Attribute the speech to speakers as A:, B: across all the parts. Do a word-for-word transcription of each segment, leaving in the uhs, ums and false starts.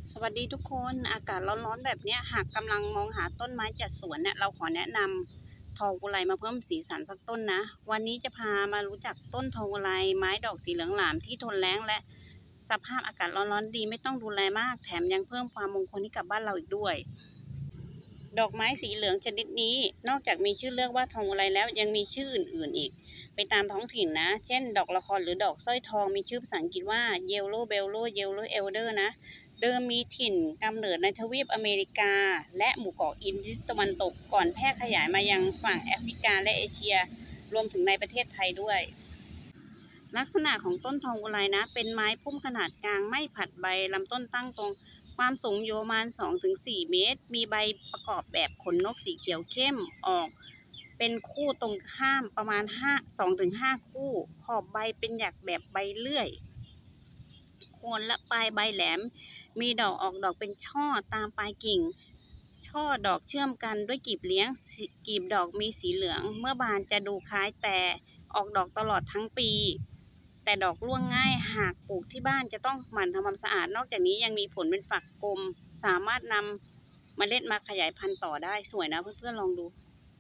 A: สวัสดีทุกคนอากาศร้อนๆแบบนี้หากกำลังมองหาต้นไม้จัดสวนเนี่ยเราขอแนะนำทองอุไรมาเพิ่มสีสันสักต้นนะวันนี้จะพามารู้จักต้นทองอุไรไม้ดอกสีเหลืองหลามที่ทนแล้งและสภาพอากาศร้อนๆดีไม่ต้องดูแลมากแถมยังเพิ่มความมงคลให้กับบ้านเราอีกด้วยดอกไม้สีเหลืองชนิดนี้นอกจากมีชื่อเรียกว่าทองอุไรแล้วยังมีชื่ออื่นๆอีกไปตามท้องถิ่นนะเช่นดอกละครหรือดอกสร้อยทองมีชื่อภาษาอังกฤษว่า Yellow Bello Yellow Elder นะเดิมมีถิ่นกำเนิดในทวีปอเมริกาและหมู่เกาะอินเดียตะวันตกก่อนแพร่ขยายมายังฝั่งแอฟริกาและเอเชียรวมถึงในประเทศไทยด้วยลักษณะของต้นทองอุไรนะเป็นไม้พุ่มขนาดกลางไม่ผัดใบลำต้นตั้งตรงความสูงอยู่ประมาณ สองถึงสี่ เมตรมีใบประกอบแบบขนนกสีเขียวเข้มออกเป็นคู่ตรงข้ามประมาณสองถึงห้าคู่ขอบใบเป็นหยักแบบใบเลื่อยโคนและปลายใบแหลมมีดอกออกดอกเป็นช่อตามปลายกิ่งช่อดอกเชื่อมกันด้วยกีบเลี้ยงกีบดอกมีสีเหลืองเมื่อบานจะดูคล้ายแต่ออกดอกตลอดทั้งปีแต่ดอกร่วงง่ายหากปลูกที่บ้านจะต้องหมั่นทำความสะอาดนอกจากนี้ยังมีผลเป็นฝักกลมสามารถนำเมล็ดมาขยายพันธุ์ต่อได้สวยนะเพื่อนๆลองดู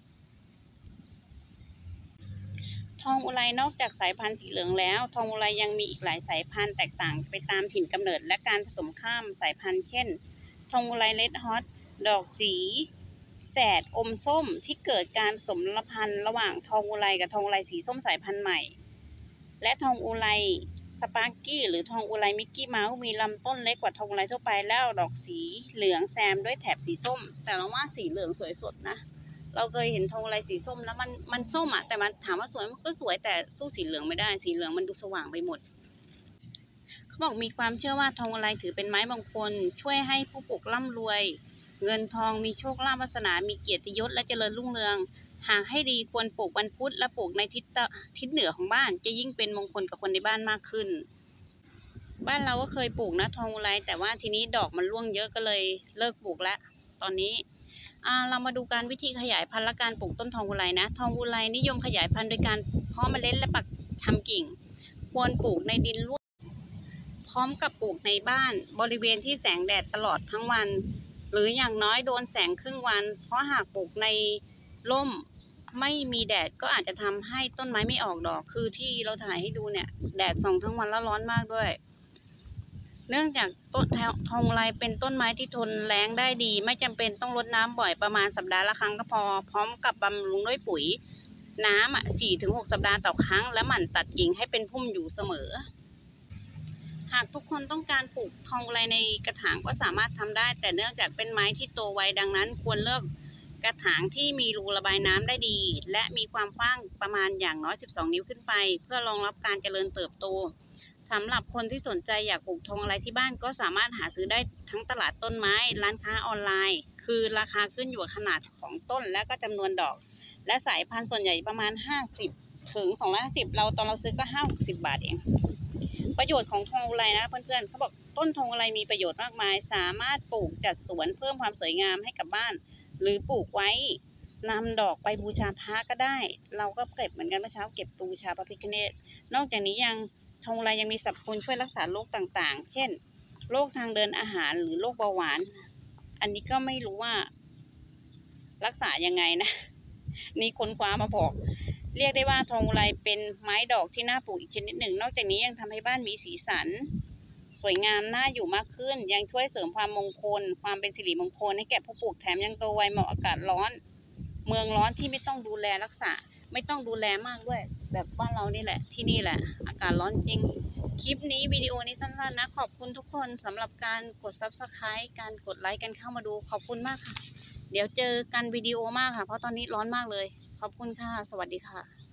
A: ทองอุไรนอกจากสายพันธุ์สีเหลืองแล้วทองอุไรยังมีอีกหลายสายพันธุ์แตกต่างไปตามถิ่นกำเนิดและการผสมข้ามสายพันธุ์เช่นทองอุไรเรดฮอตดอกสีแสดอมส้มที่เกิดการผสมพันธุ์ระหว่างทองอุไรกับทองอุไรสีส้มสายพันธุ์ใหม่และทองอุไรสปาร์กี้หรือทองอุไรมิกกี้เมาส์มีลำต้นเล็กกว่าทองอุไรทั่วไปแล้วดอกสีเหลืองแซมด้วยแถบสีส้มแต่เราว่าสีเหลืองสวยสดนะเราเคยเห็นทองอุไรสีส้มแล้วมันมันส้มอ่ะแต่มันถามว่าสวยมันก็สวยแต่สู้สีเหลืองไม่ได้สีเหลืองมันดูสว่างไปหมดเขาบอกมีความเชื่อว่าทองอุไรถือเป็นไม้มงคลช่วยให้ผู้ปลูกร่ำรวยเงินทองมีโชคลาภวาสนามีเกียรติยศและเจริญรุ่งเรืองหากให้ดีควรปลูกวันพุธและปลูกในทิศทิศเหนือของบ้านจะยิ่งเป็นมงคลกับคนในบ้านมากขึ้นบ้านเราก็เคยปลูกนะทองอุไรแต่ว่าทีนี้ดอกมันร่วงเยอะก็เลยเลิกปลูกแล้วตอนนี้เรามาดูการวิธีขยายพันธุ์และการปลูกต้นทองอุไรนะทองอุไรนิยมขยายพันธุ์โดยการเพาะเมล็ดและปักชำกิ่งควรปลูกในดินร่วนพร้อมกับปลูกในบ้านบริเวณที่แสงแดดตลอดทั้งวันหรืออย่างน้อยโดนแสงครึ่งวันเพราะหากปลูกในร่มไม่มีแดดก็อาจจะทำให้ต้นไม้ไม่ออกดอกคือที่เราถ่ายให้ดูเนี่ยแดดส่องทั้งวันแล้วร้อนมากด้วยเนื่องจากต้นทองอุไรเป็นต้นไม้ที่ทนแล้งได้ดีไม่จำเป็นต้องรดน้ำบ่อยประมาณสัปดาห์ละครั้งก็พอพร้อมกับบำรุงด้วยปุ๋ยน้ำอ่ะสี่ถึงหกสัปดาห์ต่อครั้งและหมั่นตัดกิ่งให้เป็นพุ่มอยู่เสมอหากทุกคนต้องการปลูกทองอุไรในกระถางก็สามารถทำได้แต่เนื่องจากเป็นไม้ที่โตไวดังนั้นควรเลือกกระถางที่มีรูระบายน้ำได้ดีและมีความกว้างประมาณอย่างน้อยสิบสองนิ้วขึ้นไปเพื่อรองรับการเจริญเติบโตสำหรับคนที่สนใจอยากปลูกทองอุไรที่บ้านก็สามารถหาซื้อได้ทั้งตลาดต้นไม้ร้านค้าออนไลน์คือราคาขึ้นอยู่กับขนาดของต้นและก็จำนวนดอกและสายพันธุ์ส่วนใหญ่ประมาณห้าสิบถึงสองร้อยห้าสิบเราตอนเราซื้อก็ห้าหกสิบบาทเองประโยชน์ของทองอุไรนะเพื่อนๆเขาบอกต้นทองอุไรมีประโยชน์มากมายสามารถปลูกจัดสวนเพิ่มความสวยงามให้กับบ้านหรือปลูกไว้นำดอกไปบูชาพระก็ได้เราก็เก็บเหมือนกันเมื่อเช้าเก็บบูชาพระพิฆเนศนอกจากนี้ยังทองอุไรยังมีสรรพคุณช่วยรักษาโรคต่างๆเช่นโรคทางเดินอาหารหรือโรคเบาหวานอันนี้ก็ไม่รู้ว่ารักษายังไงนะนี่ค้นคว้ามาบอกเรียกได้ว่าทองอุไรเป็นไม้ดอกที่น่าปลูกอีกชนิดหนึ่งนอกจากนี้ยังทำให้บ้านมีสีสันสวยงามน่าอยู่มากขึ้นยังช่วยเสริมความมงคลความเป็นสิริมงคลให้แก่ผู้ปลูกแถมยังโตไวเหมาะอากาศร้อนเมืองร้อนที่ไม่ต้องดูแลรักษาไม่ต้องดูแลมากด้วยแบบบ้านเรานี่แหละที่นี่แหละอากาศร้อนจริงคลิปนี้วิดีโอนี้สั้นๆนะขอบคุณทุกคนสำหรับการกด ซับสไครบ์ การกดไลค์กันเข้ามาดูขอบคุณมากค่ะเดี๋ยวเจอกันวิดีโอมากค่ะเพราะตอนนี้ร้อนมากเลยขอบคุณค่ะสวัสดีค่ะ